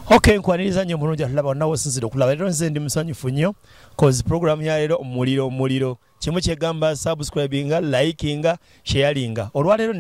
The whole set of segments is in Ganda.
Okay, nkwaniriza nnyo mulungi atulaba nawo sinzira okulaba leero nze ndi musanyufu nnyo cause program ya leero omuliro kimu kyegamba subscribinga, likinga, sharinga. Olwaleero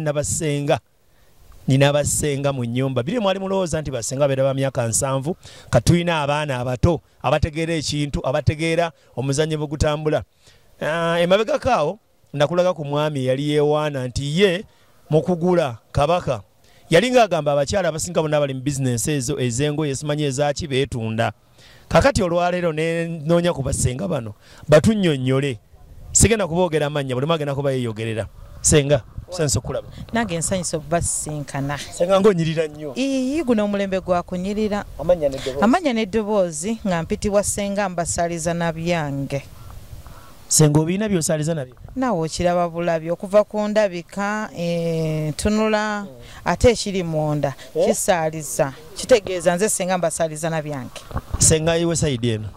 ninabasenga mu nnyumba biri mwali mulowooza nti basenga beera ba myaka 7 katuyina abaana abato abategeera ekintu abategeera omuzannyo bwe gutambula. Emabega kaawo nakulaga ku mwami yali yeewaana nti ye mu kugula kabaka yalinga agamba abakyala abasinga bonna bali mu bizinesi ezo ez'engoye simanyi ezaki beetunda. Kakati olwaleero ne noonya kubasenga bano batunnyonnyole sigenda kuboogera amannya buli magenda kuba yeeyogerera. Senga senso kulaba nange nsanyisa basinkana senga ngonyirira nnyo guno omulembe gwakunyirira amanya n'eddoboozi nga mpitibwa senga mbasaliza nabyange. Senga obiina byosaliza nabyo nawe okiraba bulabi okuva ku ndabika tunula ate ekiri munda kisaliza kitegeeza nze senga mbasaliza nabyange. Senga iwe saidi eno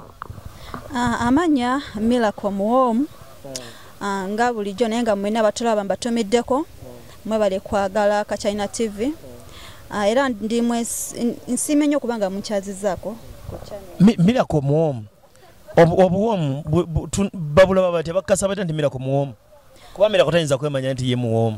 amanya Miracle Muwomu nga bulijjo naye nga mwena abatulaba mbatomeddeko mwebale kwagala ka China TV era ndimwe nsiime nnyo kubanga munkyazizaako Miracle Muwomu obuwomu babulaba bati bakasa bati nti Miracle Muwomu kuba Miracle tayinza kwemanya nti ye muwomu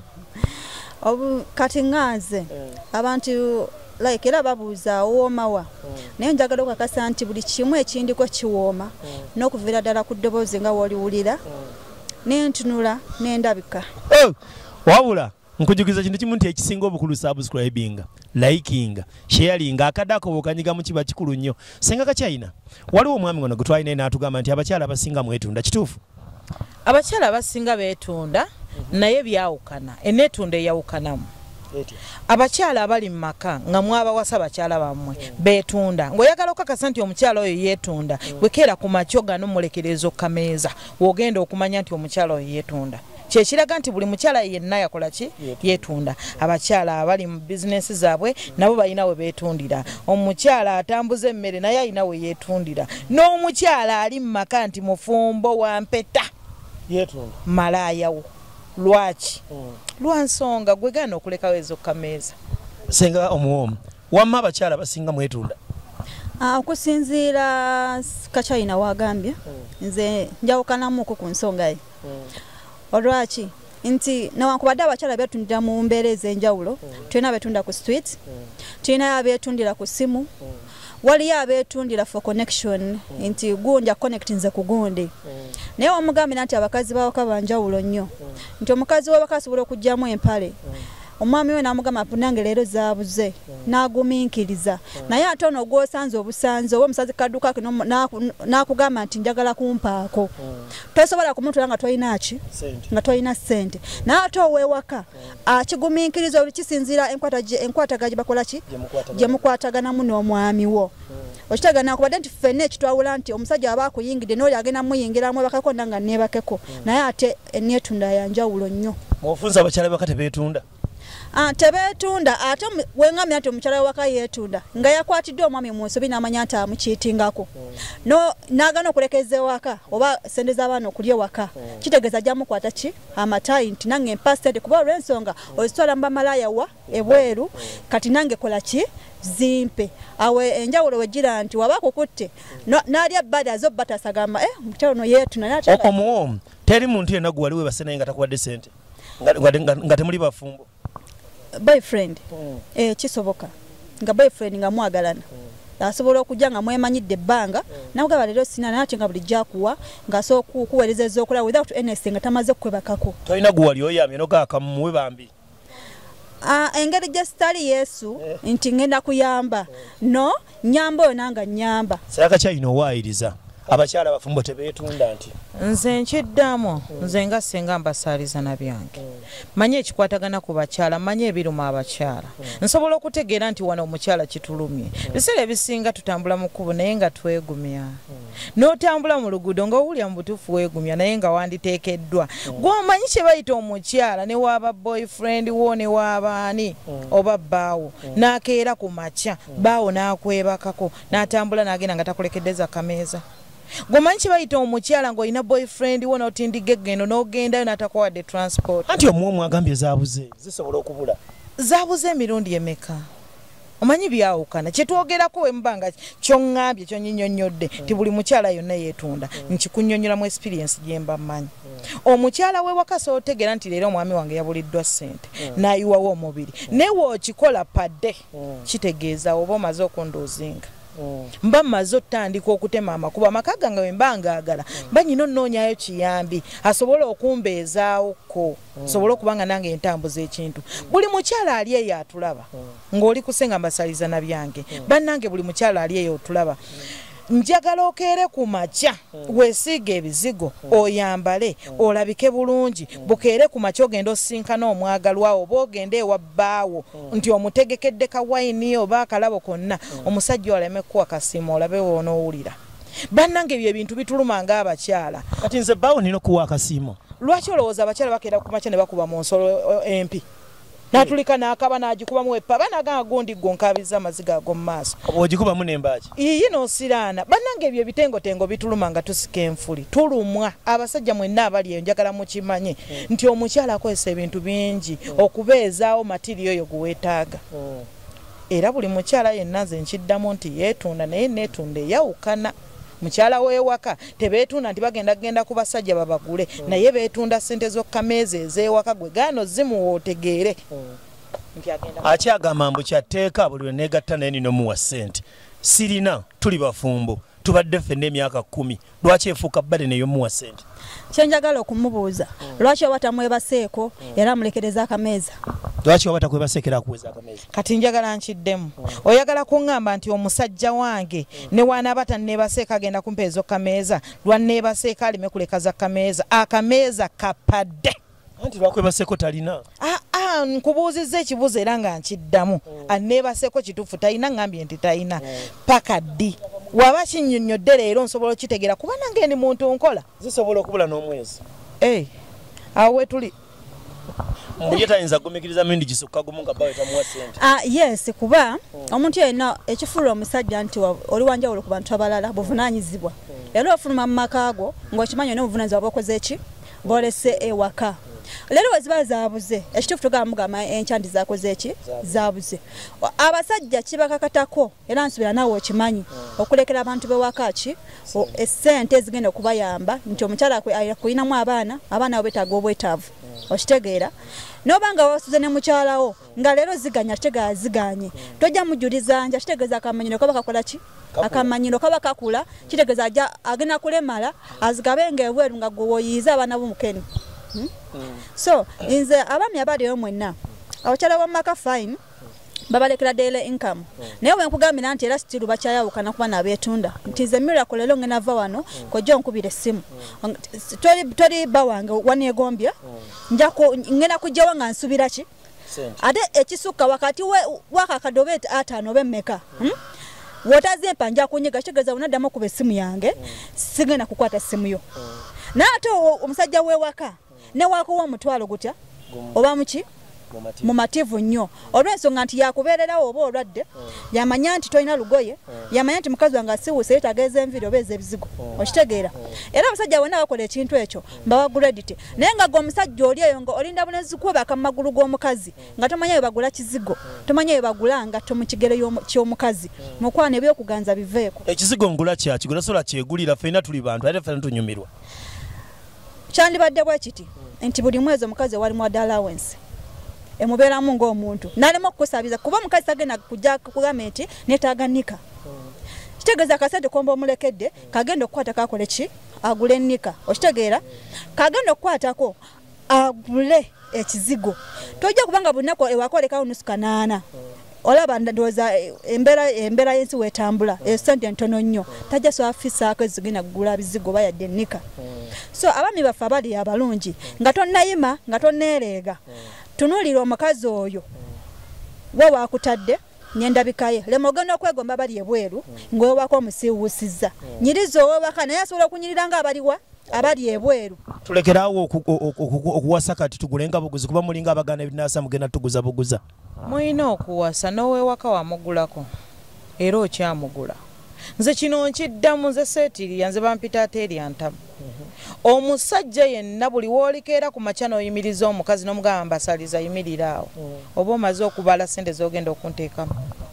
kati nganze abantu like era babuuza womawa naye njagala okukakasa nti buli kimu ekindiko kiwooma n'okuviira ddala ku ddoboozi nga woliwulira nentunula nendabika. Wabula nkujukiza kintu kimu nti ekisinga obukulu subscribinga, likinga, sharinga akadako bokanyiga mu kiba kikulu nnyo. Senga Kachina waliwo omwami ngono gutwalina n'atugamba nti abakyala abasinga mwetunda kituufu? Abakyala abasinga beetunda naye byawukana enetunda eyawukanamu. Abakyala abali mu maka nga mwabawasa abakyala bammwe beetunda ng'oyagala okukakasa nti omukyala oyo yeetunda wekeera ku makyo gano mulekerezo kameeza wogenda okumanya nti omukyala oyo yeetunda kyekiraga nti buli mukyala yenna yakola ki yeetunda. Abakyala abali mu bizinesi zaabwe nabo balina we beetundira. Omukyala atambuza emmere naye alina we yeetundira. N'omukyala ali mu maka nti mufumbo wa mpeta yeetunda malaayawo lwaki lwansonga gwe gana okulekawo ezo kameeza. Senga omuwomu wamma abakyala basinga mwetunda okusinziira Kachina wagambye nze njawukanamuko ku nsonga ye olwaki nti newankubadde abakyala beetundira mu mbeera ez'enjawulo tulina abeetunda ku street tulina abeetundira ku simu waliyo abeetundira for connection nti gunja connect nze ku gundi naye omugambira nti abakazi bawaka banjawulo nnyo nti omukazi w'abaka asobola okugyamu empale omwami we n'amugamba nange leero zaabuze n'agumiikiriza naye ate ono gw'osanze obusanze oba omusazi kadduka kino n'akugamba nti njagala kumpaako tosobola kumutula nga tolina ki nga tolina ssente naye ate ow'ewaka akigumiikiriza oli kisinziira enkwatagana gye bakola ki gye mukwataganamu n'omwami wo okitagana kubadde nti ffenna ekitwawula nti omusajja aba akuyingidde n'oli agenda muyingiramu ebakako nga neebakeko naye ate enneetunda yanjawulo nnyo. Ofunza abakyala baka tebeetunda tebeetunda ate wengamira nti omukyala wewaka yeetunda nga yakwatiddwe omwami mu nsobi n'amanya nti amukiitingako n'agana okulekeza ewaka oba sente z'abaana okulya ewaka kitegeeza ajjamukwata ki amatayi nti nange empa sente kuba olw'ensonga ozitwala mu bamalaaya wa ebweru kati nange kola ki zimpe awe enjawulo wegira nti waba kukutte n'alya bbada zo batasagamba omukyala ono yeetunda omuwomu teri muntu yenna gwe wali webase naye nga takuwadde sente nga temuli bafumbo boyfriend kisoboka nga boyfriend nga mwagalana asobola okujja nga mwemanyidde ebbanga nakugaba leero sina nate nga bulijjo akuwa ng'asobola okukuweerezeza okola without anything nga tamaze kukwebakako tolina gwe wali oyamye nogaaka mumuwe bambi engeri gye sitali Yesu nti ngenda kuyamba no nyamba oyo nanga nyamba Kachina owaayiriza abakyala abafumbo tebeetunda nti nze nkiddamu nze nga senga mbasaliza nabyange manye ekikwatagana ku bakyala manye ebiruma abakyala nsobola okutegeera nti wano omukyala kitulumye biseera ebisinga tutambula mu kkubo naye nga twegumya n'otambula mu luguudo nga owulya mu butuufu weegumya naye nga wanditeekeddwa gw'omanyi kye bayita omukyala ne waaba boyfriend wo ne waabaani oba bbaawo n'akeera ku makya bbaawo n'akwebakako n'atambula n'agenda nga takulekeddeza kameeza. Gomanyi kibayita omukyala ng'olina boyfriend wo n'otindiga eggendo n'ogendayo n'atakuwadde transport. Anti omuwomu agambye zaabuze zisobola okubula. Zaabuze emirundi emeka? omanyi byawukana kyetwogerako wembanga kyongambye kyonyinyonyodde ti buli mukyala yonna yeetunda nkikunyonyola mu experience gyemba manyi omukyala we wakaso otegera nti leero omwami wange yabuliddwa ssente nayiwawo omubiri newe okikola padde kitegeeza oba omaze okundoozinga mba mazo tandika okutema amakuba amaka gange wemba ngaagala banyino nnoonyayo kiyambi asobola okumbeezaawoko sobola okubanga nange entambuza ekintu buli mukyala ali eyo atulaba ng'oli kusenga mbasaliza na byange bannange buli mukyala ali eyo otulaba njagala okeere ku makya weesiiga ebizigo oyambale olabike bulungi bukeere ku makya ogenda osinkana omwagalwawo oba ogende ewa bbaawo nti omutegekedde kawayini oba akalabo konna omusajja oleme kuwa kasiima olabe wonoowulira bannange ebyo ebintu bituluma ng'abakyala kati nze bbaawo nina okuwa akasiimo lwaki olowooza abakyala bakeera ku makya ne bakuba mu nsolo empi natulika n'akaba n'agikubamu eppa banaganga gundi gonkabiza amaziga ago mu maaso ogikubamu n'embaaki iyi n'osiraana bannange ebyo ebitengotengo bituluma nga tusika enfuli tulumwa abasajja mwenna abali eyo njagala mukimanye nti omukyala akozesa ebintu bingi okubeezaawo matiriyo oyo guweetaaga era buli mukyala yenna nze nkiddamu nti yeetunda naye neetunda eyawukana mukyala w'ewaka tebeetunda nti bagenda ku basajja babagule naye beetunda ssente z'okkameeza ez'ewaka gwe gaano zimuwa otegeere akyagamba mbu kyatteeka buli lwe neegatta naye nina omuwa ssente sirina tuli bafumbo tubadde ffenna emyaka 10 lwaki efuuka bbale neyomuwa ssente kyenjagala okumubuuza lwaki oba tamwebaseeko era amulekereza akameeza lwaki oba takwebaseekera akuweza akameeza kati njagala nkiddemu oyagala kuŋŋamba nti omusajja wange ne wanaaba tanneebaseeka agenda kumpeeza okameeza lwanneebaseeka aleme kulekaza akameeza akameeza kapadde anti lwakwebaseeko talina nkubuuzizza ekibuuzo era nga nkiddamu anneebaseeko kituufu talina ŋŋambye nti talina paka ddi waba kinnyonnyodde leero nsobola okitegeera kuba nange ndi muntu nkola zisobola okubula n'omwezi awo wetuli mbuye tayinza kugumikiriza mindi gisukka gumu nga bawe tamuwa ssente yes kuba omuntu yenna ekifuula omusajja nti oli wanjawulo ku bantu abalala buvunaanyizibwa era ofuluma mu maka ago ng'okimanyi n'obuvunaanyizibwa bwokoze ki bwolese ewaka leero weziba zaabuze ekituufu tugamba mugamba enkyandi zakoze eki zaabuze abasajja kibakakatako era nsubira naawe okimanyi okulekera abantu bewaka ki essente ezigenda okubayamba nti omukyala kulinamu abaana abo betaaga obwetaavu okitegeera nobanga wasuze ne mukyalawo nga leero ziganya kitegeeza ziganye tojja mujuliza nja kitegeeza akamanyiro kaba kakola ki akamanyiro kaba kakula kitegeeza agenda kulemala azigabenga ebweru nga gwoyiiza abaana b'omukeni so nze abaami abaliyo mwenna abakyala b'omumaka fine babalekera daily income naye bwe nkugambira nti era sitiru bakyayawukana kuba n'abeetunda nti nze miracle leero ngenda va wano kojja onkubira essimu toli bba wange waneegombya ngenda kujjawo nga nsubira ki ate ekisukka wakati wakakadobe 5 oba emmeka wotazimpa nja kunyiga kitegeeza unaddamu okuba essimu yange sigenda kukwata essimu yo naye ate omusajja w'ewaka newakuwa omutwalo gutya oba muki mumativu nnyo olw'ensonga nti yakubeererawo oba olwadde yamanya nti tolina lugoye yamanya nti mukazi wange asiwuuse yetageeza enviri oba ez'ebizigo okitegeera era abasajja bonna bakola ekintu ekyo mbawa graditi naye nga gwe omusajja oli eyo nga olinda bunezi kwebaka mu magulu g'omukazi nga tomanya bwebagula kizigo tomanya bwebagula ngatto mu kigere ky'omukazi mukwana ebyokuganza biveeko ekizigo ngula kyakigula sola kyegulira ffenna tuli bantu ate ffenna tunyumirwa kyandibadde bwe kiti nti buli mwezi omukazi walimu allowance emubeeramu ng'omuntu nalema okukusabiza kuba omukazi tagenda kujja kugamba nti neetaaga kitegeeza akasente komba omulekedde kagenda okukwata kakole ki agule ennika okitegeera kagenda okukwatako agule ekizigo tojja kubanga bunaku ewakolekawo nusu 8 olaba ndowooza embeera y'ensi weetambula esente ntono nnyo tajja swafisaako ezigenda kugula bizigo bayadde ennika so abaami baffe abali abalungi nga tonnayima nga tonneereega tunuulira omukazi oyo we wakutadde nyendabikaye lema ogenda okwegomba bali ebweru ng'owewaka omusiiwuusizza nyiriza owewaka naye asobola okunyirira nga abaliwa abali ebweru tulekeraawo okuwasa kati tugulenga buguzi kuba mulinga abagana ebinaasa mugenda tuguza buguza mulina okuwasa n'owewaka wamugulako era okyamugula nze kino nkiddamu nze seetiriya nze bampita ate eryantamu omusajja yenna buli woolikeera ku makya n'oyimiriza omukazi n'omugamba mbasaliza yimirira awo oba omaze okubala ssente z'ogenda okunteekamu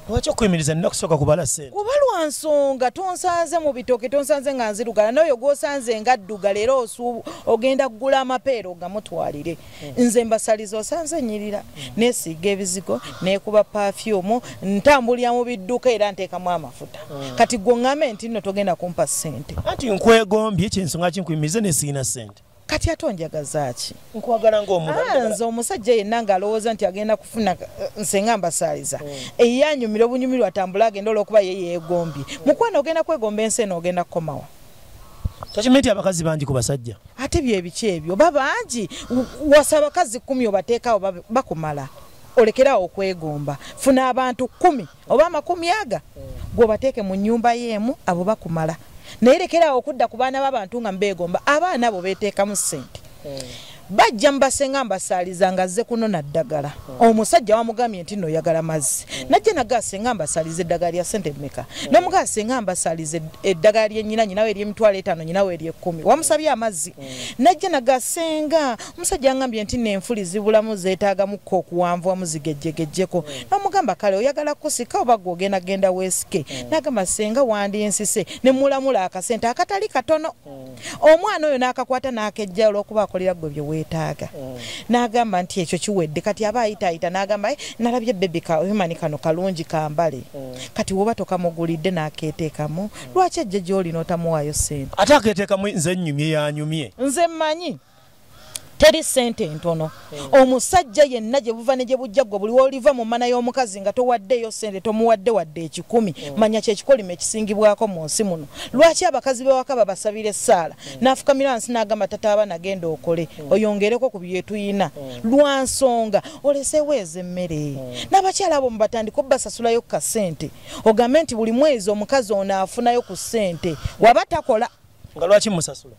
lwaki okuyimiriza nina kusooka kubala ssente kuba lwa nsonga tonsanze mu bitoke tonsanze nga nzirugala n'oyo gw'osanze nga ddugala era ogenda kugula amapeera ogamutwalire nze mbasaliza osanze nyirira neesiiga ebizigo neekuba pafyumu ntambulira mu bidduka era nteekamu amafuta kati gwe ŋŋambe nti nno togenda kumpa ssente anti nkwegombye kyensonga kinkuyimiriza ne siina ssente kati ate onjagaza ki nkwagala ng'omuntu nze omusajja yenna ng'alowooza nti agenda kufuna nsenga mbasaaliza eyanyumira obunyumirwa atambula agenda olw'okuba ye yeegombye mukwano ogenda kwegomba ensi eno ogenda kukomawa tokimanyi nti abakazi bangi ku basajja ate byebiki ebyo ba bangi wasa abakazi 10 obateekawo bakumala olekerawo okwegomba funa abantu 10 oba 10 aga gwobateeke mu nnyumba y'emu abo bakumala naye lekerawo okudda ku baana b'abantu nga mbeegomba abaana abo beeteekamu ssente bajja mbasenga mbasaaliza nga azze kunona ddagala omusajja wamugambye nti noyagala mazzi najja nagasenga mbasaliza eddagala lya ssente mmeka nomugasenga mbasaliza eddagala lyennyina nyinawe ery'emitwalo 5 nyinawe ery'e10 wamusabye amazzi najja nagasenga omusajja angambye nti n'enfuli zibulamu zeetaagamuko okuwanvuwamu zigejjegejjeko nomugamba kale oyagala kusika oba gwogenda genda weesike nagamba senga wandiensise ne mulamula akasente akatali katono omwana oyo n'akakwata n'akejja olw'okuba akolera gwe bye taaga n'agamba nti ekyo kiwedde kati aba ayitaayita n'agamba nalabye bebi humani kano kalungi kambale kati woba tokamugulidde n'akeeteekamu lwaki ajja gy'oli n'otamuwaayo ssente ate akeeteekamu nze nnyumye yanyumye nze mmanyi teri ssente ntono omusajja yenna gye buva ne gye bujja gwe buli woliva mu mana y'omukazi nga towaddeyo ssente tomuwadde wadde 10 manya kyekikolima ekisingibwako mu nsi muno lwaki abakazi b'ewaka babasabira essaala n'afukamira nsi n'agamba tata abaana genda okole oyongereko ku bye tuyina lwa nsonga oleseewo ez'emmere n'abakyala abo mubatandika obbasasulayo ka ssente ogambe nti buli mwezi omukazi ono afunayo ku ssente waba takola nga lwaki musasula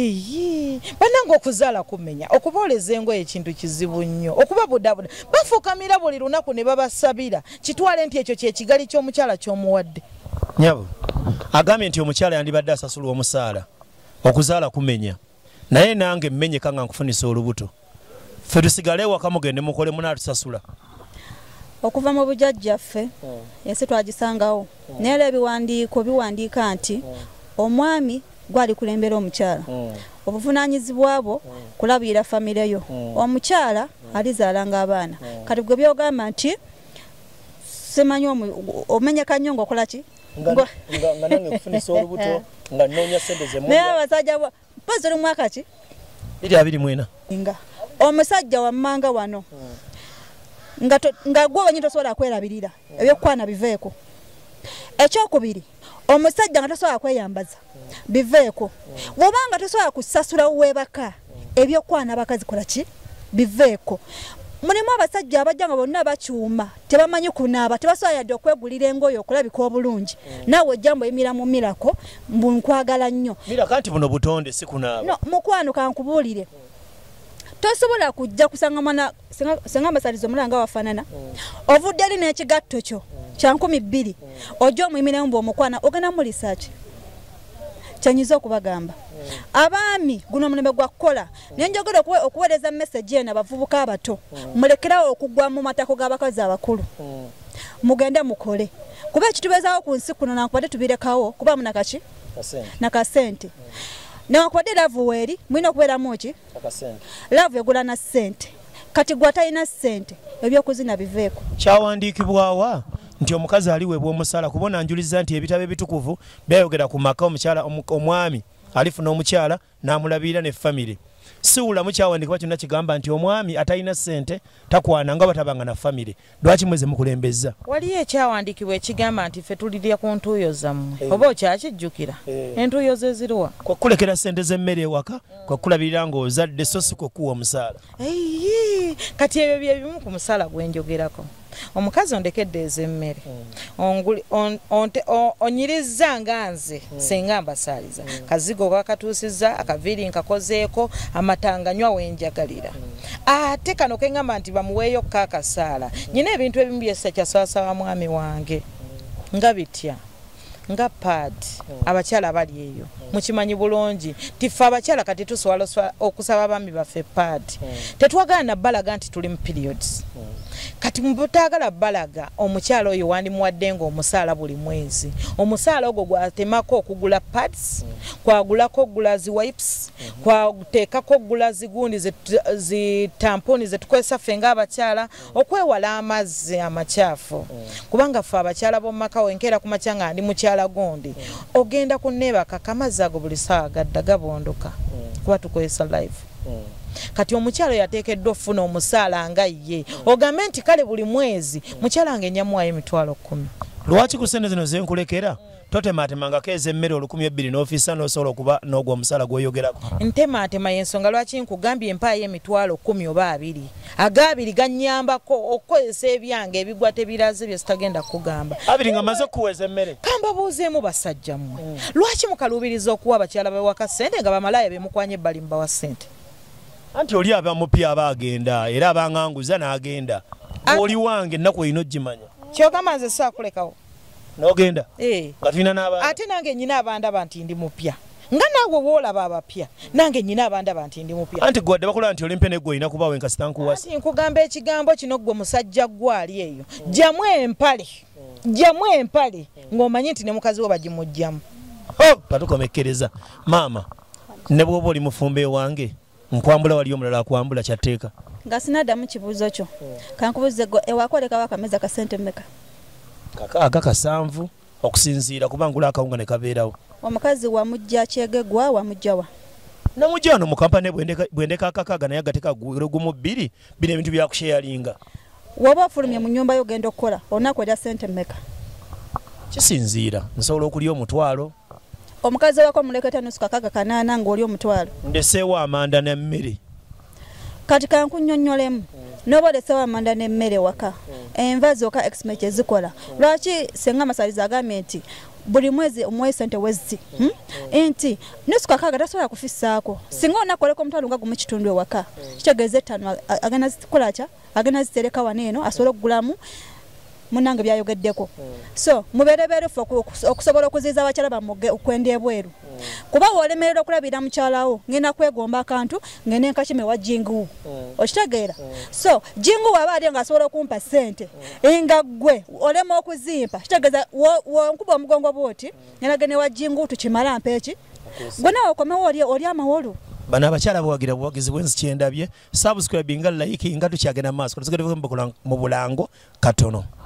banange okuzaala kumenya okubooleza engoye ekintu kizibu nnyo okuba budabuda bafukamira buli lunaku ne babasabira kitwale nti ekyo kyekigali ky'omukyala ky'omuwadde nyabo agambye nti omukyala yandibadde asasulwa omusaala okuzaala kumenya naye nange mmenyeka nga nkufunisa olubuto ffe tusigale ewaka mugende mukole munaatusasula okuva mu bujjajjaffe ensi twagisangawo naye era ebiwandiiko biwandiika nti omwami gwali kulembera omukyala obuvunaanyizibwa bwo kulabirira famire yo omukyala alizaalanga abaana kati gwe byogamba nti simanyi omenyeka nnyo ng'okola ki nga nange nkufunisa olubuto nga nnoonya ssente ze naye abasajja pozi oli mwaka ki 24 nga omusajja wammanga wano nga gwe wenyi tosobola kwerabirira ebyokukwana biveeko ekyokubiri omusajja nga tosobola kweyambaza biveeko bw'obanga tosobola kusasula weebaka ebyokwana abakazi kola ki biveeko mulimu abasajja abajja nga bonna bakyuma tebamanyi kunaaba tebasobola yadde okwegulira engoye okulabika obulungi naawe ojjambo oyimira mu mirako nkwagala nnyo miraka nti buno butonde si kunaaba no mukwano kankubuulire tosobola kujja kusanga mwana senga mbasaliza omulanga wafaanana ovudde eri n'ekigatto kyo kya 200 ojja omuyimiramu bw'omukwana ogenda mu research kyanyiza okubagamba abaami guno omulembe gwa kukola naye njogera okuweereza message eno abavubuka abato mulekerawo okugwa mu matako g'abakazi abakulu mugende mukole kuba ekitubeezaawo ku nsi kuno nankubadde tubirekawo kuba munakaki nakasente newankubadde laavu weeri mulina okubeeramu ki laavu egula na ssente kati gwe atalina ssente ebyokuzina biveeko kyawandiikibwawa nti omukazi aliweebwa omusaala kubona njuliza nti ebitabo ebitukuvu byayogera ku maka omukyala omwami alifuna omukyala n'amulabirira ne famire siwulamu kyawandiikibwa kyonna kigamba nti omwami atalina ssente takwana nga batabanga na famire lwaki mweze mukulembeza waliyo ekyawandiikibwa ekigamba nti ffe tulirya ku ntuuyo zammwe oba okyakijjukira entuuyo ze ziriwa kwekulekera ssente z'emmere ewaka kwekulabirira ng'ozadde so si kwekuwa omusaala kati ebyo bye bimu ku musaala gwenjogerako omukazi ondekedde ez'emmere onyirizza nga nze senga mbasaaliza kazigo kakatuusizza akaviiri nkakozeeko amatanganywa wenjagalira ate kano kengamba nti bamuweeyo kakasaala nyina ebintu ebimu byessa kyasawasaba mwami wange nga bitya nga paadi abakyala bali eyo mukimanyi bulungi tife abakyala kati tusobola okusaba abaami baffe paadi tetwagala nabbalaga nti tuli mu periods kati mubutagala balaga omukyalo oyo wandimuwadde nga omusaala buli mwezi omusaala ogwo gwatemako okugula pads kwagulako okugula zi wipes kwateekako okugula zigundi zitamponi zetukozesa ffe ng'abakyala okwewala amazzi amakyafu kubanga ffe abakyala b'omumaka wenkeera ku makya nga ndi mukyala gundi ogenda kunneebaka amazzi ago buli ssaawa gadda gabondoka kuba tukozesa live kati omukyalo yateekeddwa ofuna omusaala nga ye ogambe nti kale buli mwezi mukyala nga enyamuwayo emitwalo 10 lwaki ku ssente zino zenkulekera totematemangako ez'emmere 1200 n'ofiisa n'osobola okuba n'ogwa omusaala gw'oyogerako ntematema y'ensonga lwaki nkugambye empaayo emitwalo 10 oba 2 agabiri gannyambako okukozesa ebyange ebigwa tebiraze bye sitagenda kugamba abiri nga maze okukuweeza emmere kamba buuzeemu basajja mmwe lwaki mukaluubiriza okuwa abakyala bawaka ssente nga bamalaaya bemukwanya ebbali mubawa ssente anti oli abamupya aba agenda era abanganguza n'agenda oli wange ennaku olina ogimanya kyogamba nze saakulekawo n'ogenda nga tulina n'aba ate nange nyina abandaba nti ndi mupya nga naawe woolaba abapya nange nyina abandaba nti ndi mupya anti gwadde bakola nti olimpe neggwe olina kubaawo enkasita nkuwasa ati nkugamba ekigambo kino ggwe musajja gwali eyo jjamu empale ng'omanyi nti ne mukazi wo bagimugjamu patukomekkereza maama ne bw'oba oli mufumbe wange nkwambula wali omulala akwambula kyatteeka nga sinaddamu kibuuzo kyo kankubuuze gwe ewakoleka wakameza ka ssente mmeka kakaaga 7 okusinziira kuba ngula akawunga ne kabeerawo omukazi wamujja kyegegwa wamujjawa namujja wano mu kampani bwendeka akakaaga naye agateka gumu 2 bino ebintu byakusheyalinga woba ofulumye mu nnyumba yo ogenda okukola onakwera ssente mmeka kisinziira nsobola okulya omutwalo omukazi wako muleketa nusu kakaaga 8 ng'oli omutwalo ndeseewo amanda n'emmere kati kankunnyonnyolemu noba oleseewo amanda n'emmere waka enva zokka exmet ezikola lwaki senga amasaliza agambye nti buli mwezi omuwayo ssente wezzi nti nusu kakaaga tasobola kufissaako singa onakoleka omutwalo nga gumu ekitundu ewaka kitegeeza 5 agenda zikola kya agenda zitereka wano eno asobole okugulamu munange byayogeddeko so muberebeerefu okusobola okuziiza abakyala bammwe okwenda ebweru kuba wolemerera okulabira mukyalawo ngenda kwegomba akantu ngenda enkakime wa jingu okitegeera so jingu waba ali nga asobola okumpa ssente nga ggwe olema okuzimpa kitegeeza wonkuba omugongo bwoti ngenda wa jingu tukimala mpa eki gwe nawe okomewo oli amawolu bano abakyala bawagira buwagizi bwensi kyendabye subscribe nga like nga tukyagenda maaso tuzigende mu bulango katono